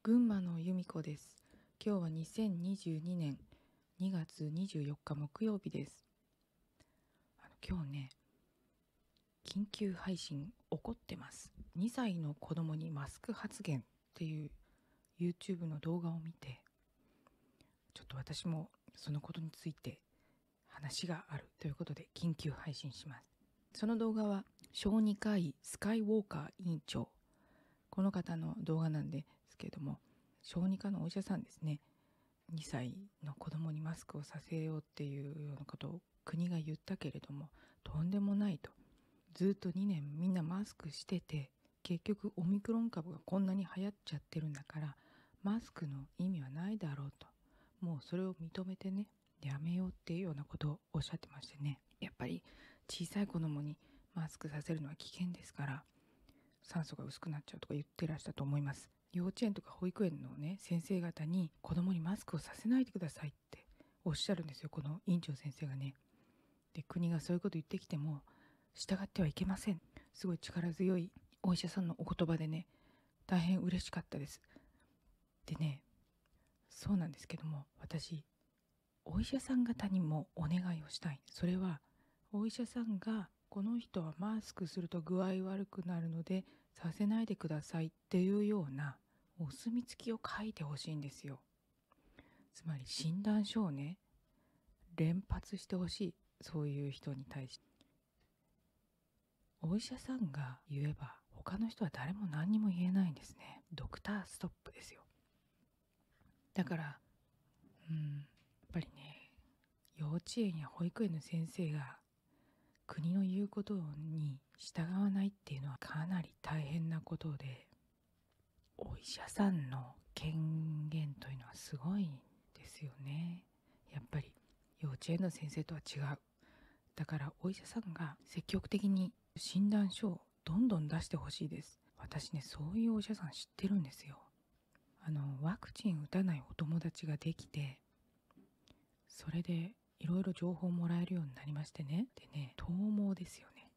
群馬の由美子です。今日は2022年2月24日木曜日です。今日ね、緊急配信起こってます。2歳の子供にマスク発言っていう YouTube の動画を見て、ちょっと私もそのことについて話があるということで緊急配信します。その動画は小児科医スカイウォーカー委員長、この方の動画なんですけれども、小児科のお医者さんですね。2歳の子供にマスクをさせようっていうようなことを国が言ったけれども、とんでもないと。ずっと2年みんなマスクしてて、結局オミクロン株がこんなに流行っちゃってるんだから、マスクの意味はないだろうと。もうそれを認めてね、やめようっていうようなことをおっしゃってましてね。やっぱり小さい子供にマスクさせるのは危険ですから、酸素が薄くなっちゃうとか言ってらしたと思います。幼稚園とか保育園のね、先生方に子供にマスクをさせないでくださいっておっしゃるんですよ、この院長先生がね。で、国がそういうこと言ってきても従ってはいけません。すごい力強いお医者さんのお言葉でね、大変嬉しかったです。でね、そうなんですけども、私お医者さん方にもお願いをしたい。それはお医者さんがこの人はマスクすると具合悪くなるのでさせないでくださいっていうようなお墨付きを書いてほしいんですよ。つまり診断書をね、連発してほしい。そういう人に対して。お医者さんが言えば他の人は誰も何にも言えないんですね。ドクターストップですよ。だから、やっぱりね、幼稚園や保育園の先生が国の言うことに従わないっていうのはかなり大変なことで、お医者さんの権限というのはすごいんですよね。やっぱり幼稚園の先生とは違う。だからお医者さんが積極的に診断書をどんどん出してほしいです。私ね、そういうお医者さん知ってるんですよ。ワクチン打たないお友達ができて、それでいろいろ情報をもらえるようになりましてね。でね、東毛ですよね。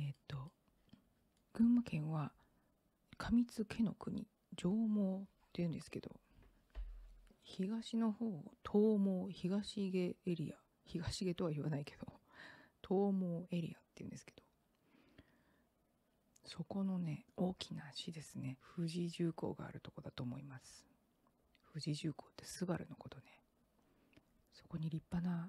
群馬県は上津毛の国、上毛って言うんですけど、東の方、東毛、東毛エリア、東毛とは言わないけど、東毛エリアって言うんですけど、そこのね、大きな市ですね。富士重工があるとこだと思います。富士重工ってスバルのことね。そこに立派な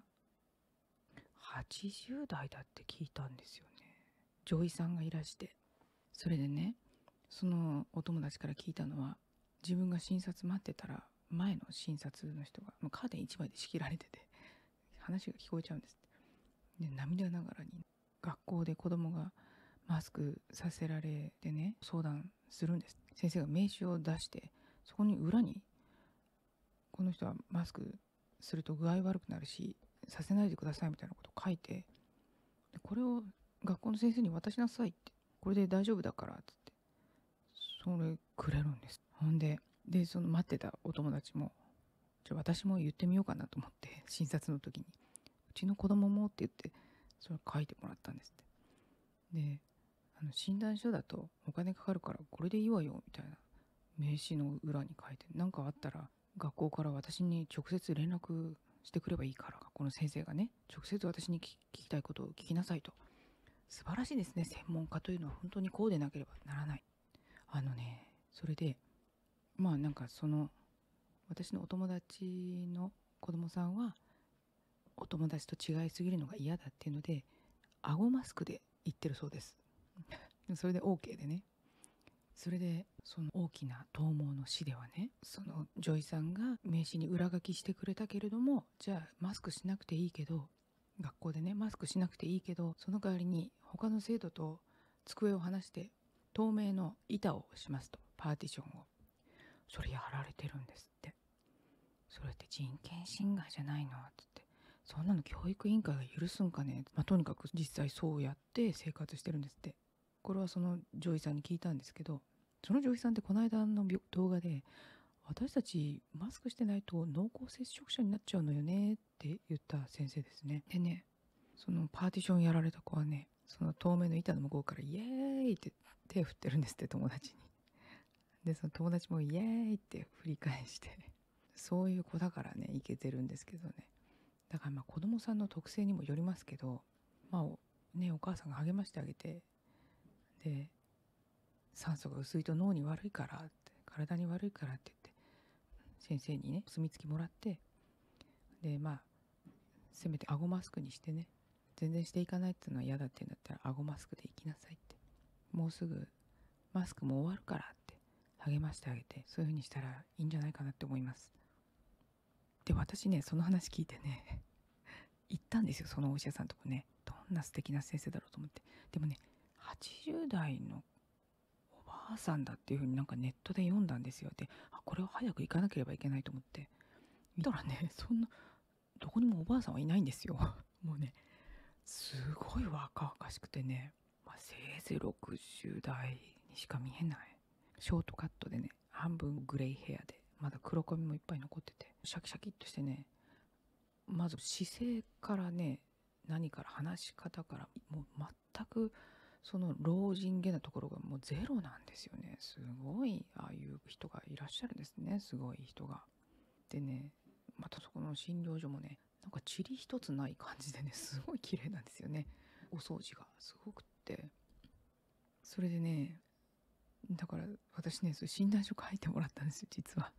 80代だって聞いたんですよね。女医さんがいらして。それでね、そのお友達から聞いたのは、自分が診察待ってたら、前の診察の人がもうカーテン1枚で仕切られてて、話が聞こえちゃうんですって。で、涙ながらに、学校で子供がマスクさせられてね、相談するんです。先生が名刺を出して、そこに裏に、この人はマスクすると具合悪くなるし、させないでくださいみたいなことを書いて、でこれを学校の先生に渡しなさいって、これで大丈夫だからつって、それくれるんです。ほんで、その待ってたお友達も、じゃあ私も言ってみようかなと思って、診察の時に、うちの子供もって言って、それ書いてもらったんですって。で、診断書だとお金かかるからこれでいいわよみたいな名刺の裏に書いて、何かあったら学校から私に直接連絡してくればいいから、学校の先生がね、直接私に聞きたいことを聞きなさいと。素晴らしいですね。専門家というのは本当にこうでなければならない。それで、まあなんか私のお友達の子供さんは、お友達と違いすぎるのが嫌だっていうので、顎マスクで言ってるそうです。それで OK でね。それで、その大きな東毛の市ではね、そのジョイさんが名刺に裏書きしてくれたけれども、じゃあマスクしなくていいけど、学校でね、マスクしなくていいけど、その代わりに他の生徒と机を離して透明の板をしますと、パーティションを。それやられてるんですって。それって人権侵害じゃないのつって。そんなの教育委員会が許すんかね。とにかく実際そうやって生活してるんですって。これはそのジョイさんに聞いたんですけど、そのジョイさんってこの間の動画で、私たちマスクしてないと濃厚接触者になっちゃうのよねって言った先生ですね。でね、そのパーティションやられた子はね、その透明の板の向こうからイエーイって手振ってるんですって、友達に。 でその友達もイエーイって振り返してそういう子だからねいけてるんですけどね。だからまあ子供さんの特性にもよりますけど、まあね、お母さんが励ましてあげて、で酸素が薄いと脳に悪いからって、体に悪いからって言って先生にねお墨付きもらって、でまあせめて顎マスクにしてね、全然していかないっていうのは嫌だって言うんだったら顎マスクで行きなさいって、もうすぐマスクも終わるからって励ましてあげて、そういう風にしたらいいんじゃないかなって思います。で私ねその話聞いてね行ったんですよ、そのお医者さんとこね。どんな素敵な先生だろうと思って。でもね80代のおばあさんだっていう風になんかネットで読んだんですよ。でこれは早く行かなければいけないと思って見たらね、そんなどこにもおばあさんはいないんですよもうねすごい若々しくてね、せいぜい60代にしか見えない。ショートカットでね、半分グレイヘアで、まだ黒髪もいっぱい残ってて、シャキシャキっとしてね、まず姿勢からね、何から話し方から、もう全くその老人げなところがもうゼロなんですよね。すごい、ああいう人がいらっしゃるんですね、すごい人が。でね、またそこの診療所もね、なんか塵一つない感じでね、すごい綺麗なんですよね。お掃除がすごくって。それでね、だから私ね、そういう診断書書いてもらったんですよ、実は。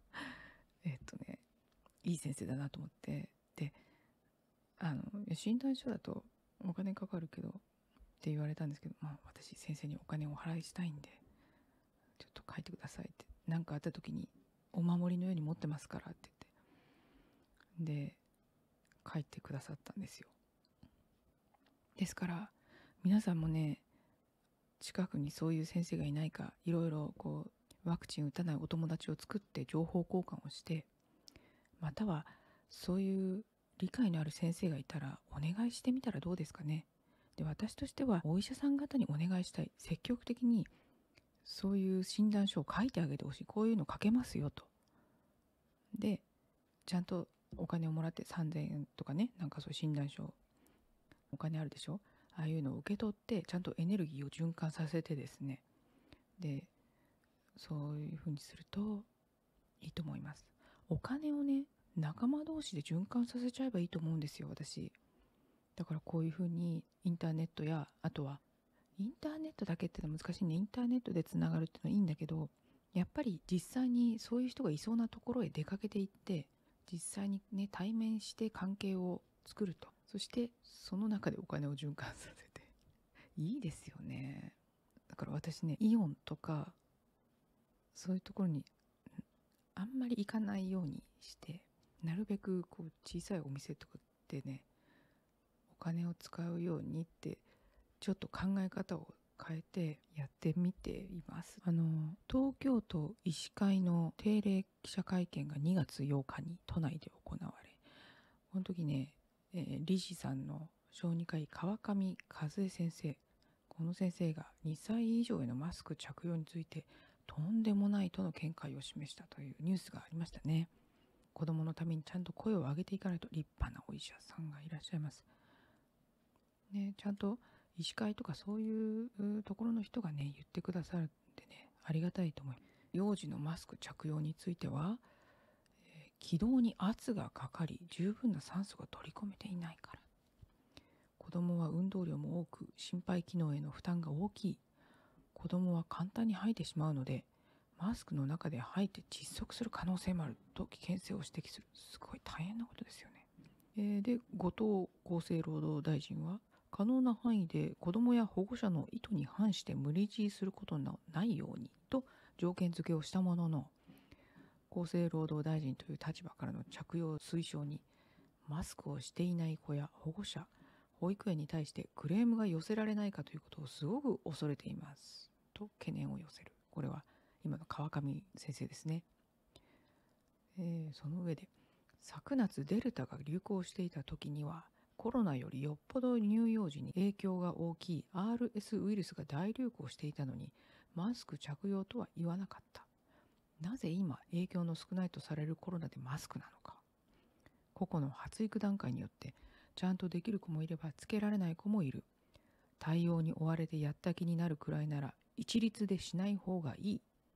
いい先生だなと思って。で、診断書だとお金かかるけどって言われたんですけど、私先生にお金をお払いしたいんで、ちょっと書いてくださいって。何かあった時にお守りのように持ってますからって言って。で、書いてくださったんですよ。ですから皆さんもね、近くにそういう先生がいないか、いろいろこうワクチン打たないお友達を作って情報交換をして、またはそういう理解のある先生がいたらお願いしてみたらどうですかね。で、私としてはお医者さん方にお願いしたい。積極的にそういう診断書を書いてあげてほしい。こういうの書けますよと。で、ちゃんとお金をもらって3000円とかね、なんかそういう診断書、お金あるでしょ。ああいうのを受け取ってちゃんとエネルギーを循環させてですね、でそういうふうにするといいと思います。お金をね、仲間同士で循環させちゃえばいいと思うんですよ、私。だからこういうふうにインターネットや、あとはインターネットだけってのは難しいね。インターネットでつながるっていうのはいいんだけど、やっぱり実際にそういう人がいそうなところへ出かけていって、実際にね対面して関係を作ると。そしてその中でお金を循環させていいですよね。だから私ね、イオンとかそういうところにあんまり行かないようにして、なるべくこう小さいお店とかでね、お金を使うようにってちょっと考え方を変えてやってみています。東京都医師会の定例記者会見が2月8日に都内で行われ、この時ね、理事さんの小児科医川上和恵先生、この先生が2歳以上へのマスク着用についてとんでもないとの見解を示したというニュースがありましたね。子供のためにちゃんと声を上げていかないと。立派なお医者さんがいらっしゃいますね。ちゃんと医師会とかそういうところの人がね言ってくださるんでね、ありがたいと思います。幼児のマスク着用については、気道に圧がかかり十分な酸素が取り込めていないから。子供は運動量も多く心肺機能への負担が大きい。子供は簡単に吐いてしまうので、マスクの中で吐いて窒息する可能性もあると危険性を指摘する。すごい大変なことですよね。で、後藤厚生労働大臣は、可能な範囲で子供や保護者の意図に反して無理強いすることのないようにと条件付けをしたものの、厚生労働大臣という立場からの着用推奨にマスクをしていない子や保護者、保育園に対してクレームが寄せられないかということをすごく恐れていますと懸念を寄せる。これは今の川上先生ですね。その上で、昨夏デルタが流行していた時にはコロナよりよっぽど乳幼児に影響が大きい RS ウイルスが大流行していたのにマスク着用とは言わなかった。なぜ今影響の少ないとされるコロナでマスクなのか。個々の発育段階によってちゃんとできる子もいればつけられない子もいる。対応に追われてやった気になるくらいなら一律でしない方がいい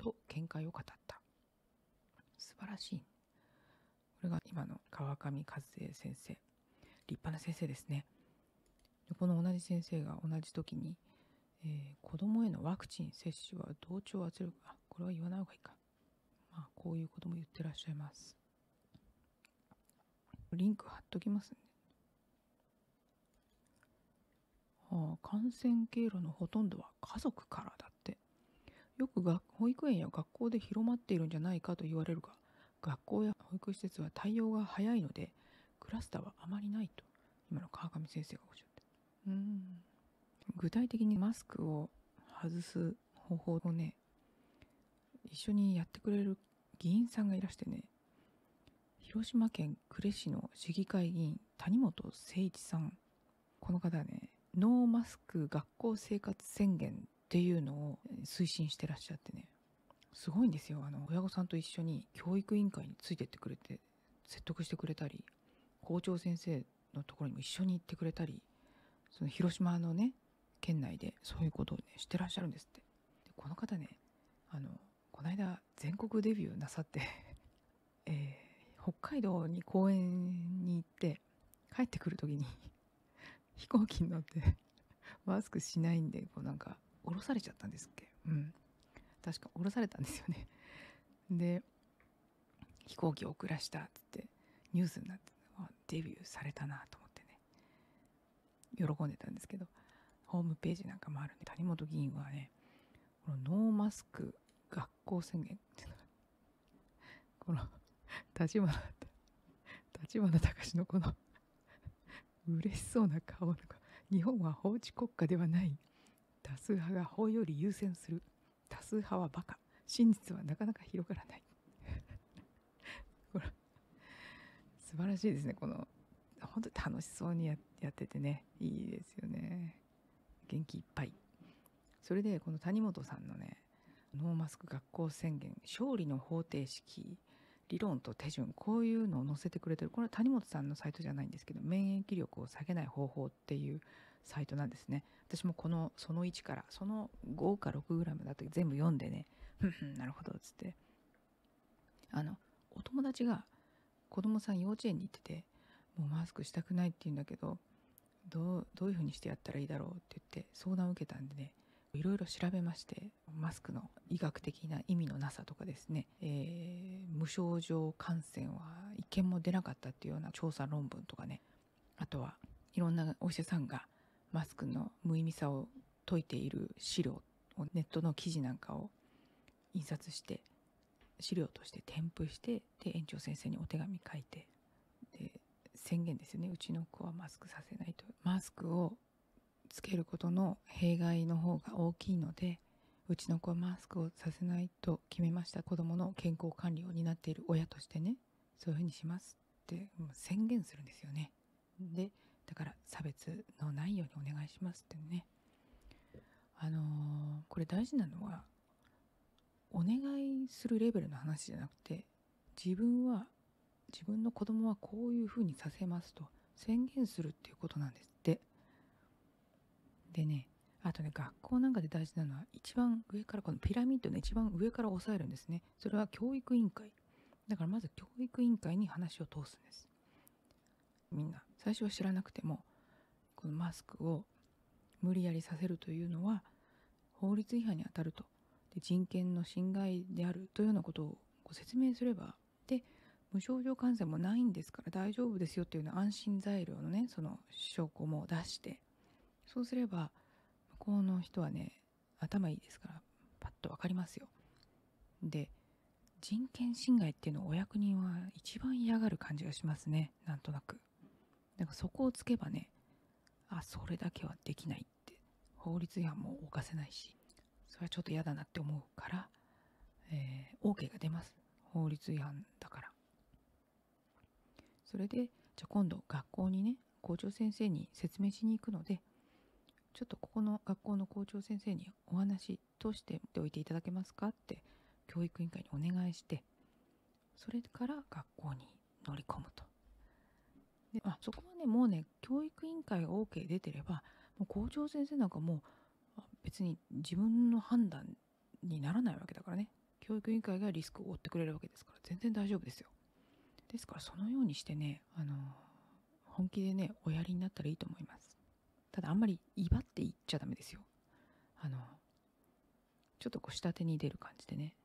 と見解を語った。素晴らしい。これが今の川上和恵先生、立派な先生ですね。でこの同じ先生が同じ時に、子どもへのワクチン接種は同調圧力、これは言わない方がいいか、こういうことも言ってらっしゃいます。リンク貼っときますね。感染経路のほとんどは家族からだって。よく保育園や学校で広まっているんじゃないかと言われるが、学校や保育施設は対応が早いのでクラスターはあまりないと今の川上先生がおっしゃって、具体的にマスクを外す方法をね、一緒にやってくれる議員さんがいらしてね、広島県呉市の市議会議員谷本誠一さん。この方はね、ノーマスク学校生活宣言っていうのを推進してらっしゃってね、すごいんですよ。親御さんと一緒に教育委員会についてってくれて説得してくれたり、校長先生のところにも一緒に行ってくれたり、その広島のね県内でそういうことをねしてらっしゃるんですって。でこの方ね、この間全国デビューなさって北海道に公演に行って帰ってくる時に飛行機に乗ってマスクしないんでなんか降ろされちゃったんですっけ。確か降ろされたんですよね。で飛行機を遅らしたっつってニュースになって、デビューされたなと思ってね喜んでたんですけど、ホームページなんかもあるんで、谷本議員はね、このノーマスク学校宣言っていうのがこの立花隆のこの嬉しそうな顔とか、日本は法治国家ではない、多数派が法より優先する、多数派はバカ、真実はなかなか広がらないこれ素晴らしいですね。この本当に楽しそうにやっててね、いいですよね。元気いっぱい。それでこの谷本さんのね、ノーマスク学校宣言勝利の方程式、理論と手順、こういうのを載せてくれてる。これは谷本さんのサイトじゃないんですけど、免疫力を下げない方法っていうサイトなんですね。私もその1からその5か6グラムだと全部読んでね、なるほどっつって、お友達が子供さん幼稚園に行ってて、もうマスクしたくないって言うんだけど、どういうふうにしてやったらいいだろうって言って相談を受けたんでね、いろいろ調べまして、マスクの医学的な意味のなさとかですね、無症状感染は一件も出なかったっていうような調査論文とかね、あとはいろんなお医者さんがマスクの無意味さを説いている資料を、ネットの記事なんかを印刷して資料として添付して、で園長先生にお手紙書いて、で宣言ですよね。うちの子はマスクさせないと。マスクをつけることの弊害の方が大きいので、うちの子はマスクをさせないと決めました。子どもの健康管理を担っている親としてね、そういうふうにしますって宣言するんですよね。でだから差別のないようにお願いしますってね。これ大事なのはお願いするレベルの話じゃなくて、自分の子供はこういうふうにさせますと宣言するっていうことなんですって。でね、あとね、学校なんかで大事なのは一番上から、このピラミッドの一番上から押さえるんですね。それは教育委員会だから、まず教育委員会に話を通すんです。みんな最初は知らなくても、このマスクを無理やりさせるというのは法律違反にあたると、で人権の侵害であるというようなことをご説明すれば、で無症状感染もないんですから大丈夫ですよっていうような安心材料のね、その証拠も出して、そうすれば向こうの人はね、頭いいですからパッと分かりますよ。で人権侵害っていうのをお役人は一番嫌がる感じがしますね。なんとなくなんかそこをつけばね、それだけはできないって、法律違反も犯せないし、それはちょっと嫌だなって思うから、OK が出ます。法律違反だから。それでじゃあ今度学校にね、校長先生に説明しに行くので、ちょっとここの学校の校長先生にお話としておいていただけますかって教育委員会にお願いして、それから学校に乗り込むと。でそこはね、もうね、教育委員会が OK 出てれば、もう校長先生なんかもう別に自分の判断にならないわけだからね。 教育委員会がリスクを負ってくれるわけですから全然大丈夫ですよ。ですからそのようにしてね、本気でねおやりになったらいいと思います。ただあんまり威張って言っちゃダメですよ。ちょっとこう下手に出る感じでね。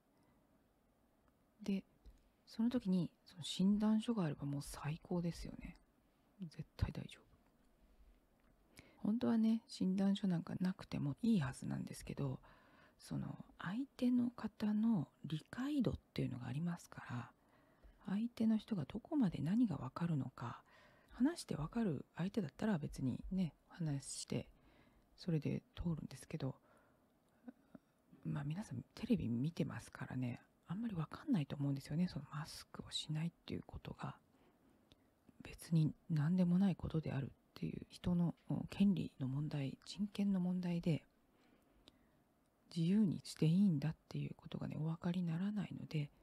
でその時にその診断書があればもう最高ですよね。絶対大丈夫。本当はね診断書なんかなくてもいいはずなんですけど、その相手の方の理解度っていうのがありますから、相手の人がどこまで何が分かるのか、話して分かる相手だったら別にね話してそれで通るんですけど、皆さんテレビ見てますからね、あんまり分かんないと思うんですよね。そのマスクをしないっていうことが別に何でもないことであるっていう、人の権利の問題、人権の問題で自由にしていいんだっていうことがねお分かりにならないので、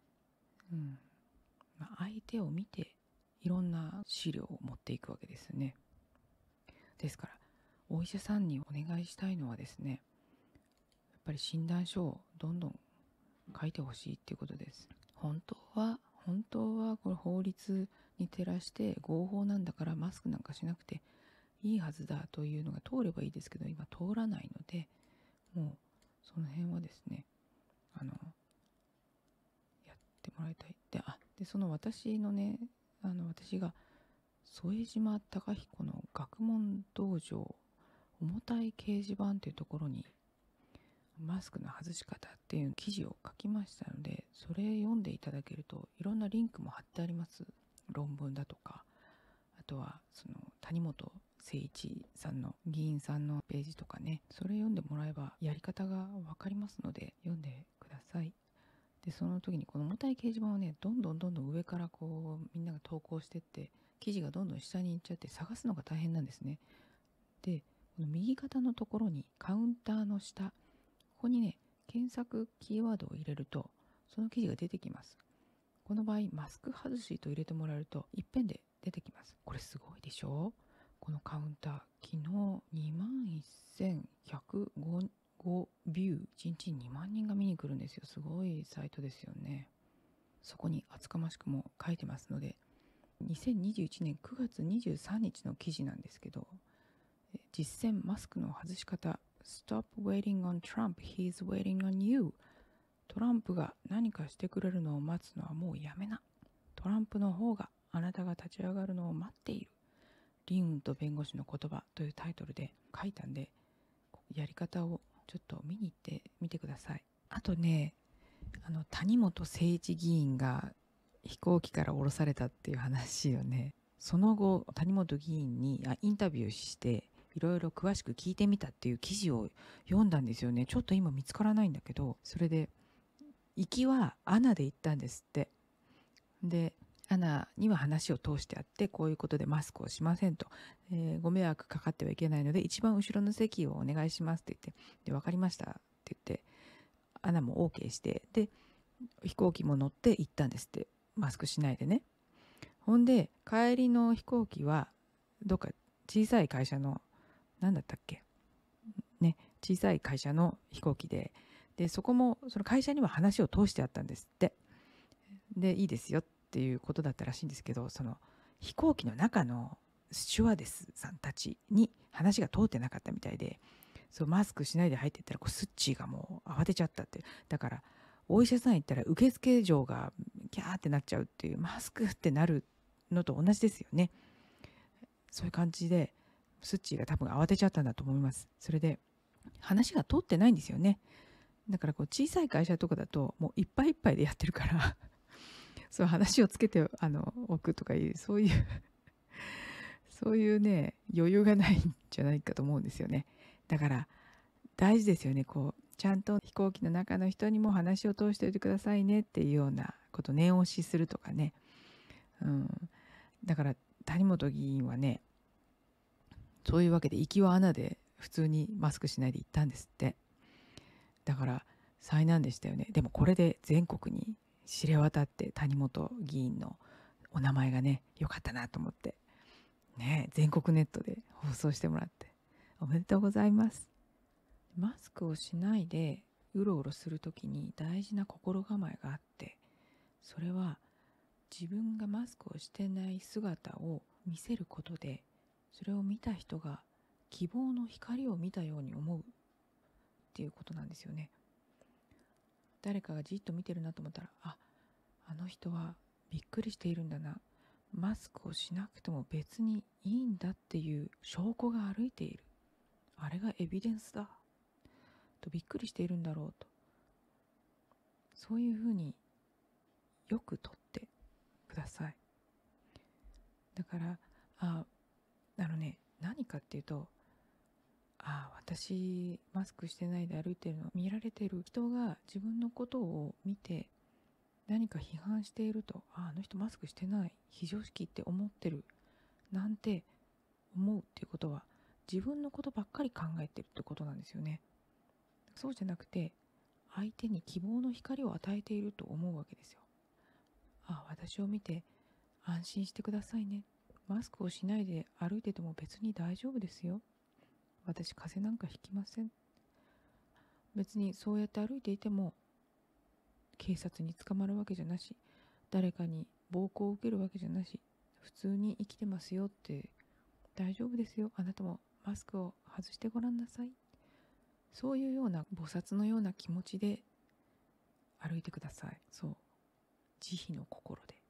相手を見ていろんな資料を持っていくわけですね。ですからお医者さんにお願いしたいのはですね、やっぱり診断書をどんどん書いてほしいっていうことです。本当はこれ法律に照らして合法なんだからマスクなんかしなくていいはずだというのが通ればいいですけど、今通らないので、もうその辺はですねやってもらいたい。でその私のね私が副島隆彦の学問道場重たい掲示板というところにマスクの外し方っていう記事を書きましたので、それ読んでいただけるといろんなリンクも貼ってあります。論文だとか、あとはその谷本誠一さんの議員さんのページとかね、それ読んでもらえばやり方が分かりますので読んでください。でその時にこの重たい掲示板をねどんどん上からこうみんなが投稿してって、記事がどんどん下に行っちゃって探すのが大変なんですね。でこの右肩のところにカウンターの下、ここにね検索キーワードを入れるとその記事が出てきます。この場合マスク外しと入れてもらえると一遍で出てきます。これすごいでしょ。このカウンター昨日21,105ビュー、1日2万人が見に来るんですよ。すごいサイトですよね。そこに厚かましくも書いてますので、2021年9月23日の記事なんですけど、実践マスクの外し方 Stop waiting on Trump, he's waiting on you。 トランプが何かしてくれるのを待つのはもうやめな、トランプの方があなたが立ち上がるのを待っている、リンウンと弁護士の言葉というタイトルで書いたんで、やり方をちょっと見に行ってみてください。あとね、谷本誠一議員が飛行機から降ろされたっていう話をね、その後谷本議員にインタビューしていろいろ詳しく聞いてみたっていう記事を読んだんですよね。ちょっと今見つからないんだけど、それで行きはアナで行ったんですって。でアナには話を通してあって、こういうことでマスクをしませんと、ご迷惑かかってはいけないので一番後ろの席をお願いしますって言って、で分かりましたって言ってアナも OK して、で飛行機も乗って行ったんですって、マスクしないでね。ほんで帰りの飛行機はどっか小さい会社の何だったっけね、小さい会社の飛行機で、そこもその会社には話を通してあったんですって。でいいですよっていうことだったらしいんですけど、その飛行機の中のスチュワーデスさんたちに話が通ってなかったみたいで、そうマスクしないで入っていったらスッチーがもう慌てちゃったって。だからお医者さん行ったら受付嬢がキャーってなっちゃうっていう、マスクってなるのと同じですよね。そういう感じでスッチーが多分慌てちゃったんだと思います。それで話が通ってないんですよね。だからこう小さい会社とかだともういっぱいいっぱいでやってるからそう話をつけておくとかいうそういうそういうね余裕がないんじゃないかと思うんですよね。だから大事ですよね。こうちゃんと飛行機の中の人にも話を通しておいてくださいねっていうようなことを念押しするとかね。だから谷本議員はね、そういうわけで行きは穴で普通にマスクしないで行ったんですって。だから災難でしたよね。でもこれで全国に知れ渡って谷本議員のお名前がね良かったなと思ってね、全国ネットで放送してもらっておめでとうございます。マスクをしないでうろうろするときに大事な心構えがあって、それは自分がマスクをしてない姿を見せることで、それを見た人が希望の光を見たように思うっていうことなんですよね。誰かがじっと見てるなと思ったら、あの人はびっくりしているんだな、マスクをしなくても別にいいんだっていう証拠が歩いている、あれがエビデンスだとびっくりしているんだろうと、そういうふうによくとってください。だから何かっていうと、私マスクしてないで歩いてるの見られてる人が自分のことを見て何か批判していると、あの人マスクしてない、非常識って思ってるなんて思うっていうことは、自分のことばっかり考えてるってことなんですよね。そうじゃなくて、相手に希望の光を与えていると思うわけですよ。私を見て安心してくださいね、マスクをしないで歩いてても別に大丈夫ですよ、私風邪なんかひきません、別にそうやって歩いていても警察に捕まるわけじゃなし、誰かに暴行を受けるわけじゃなし、普通に生きてますよって、大丈夫ですよ、あなたもマスクを外してごらんなさい、そういうような菩薩のような気持ちで歩いてください。そう、慈悲の心で。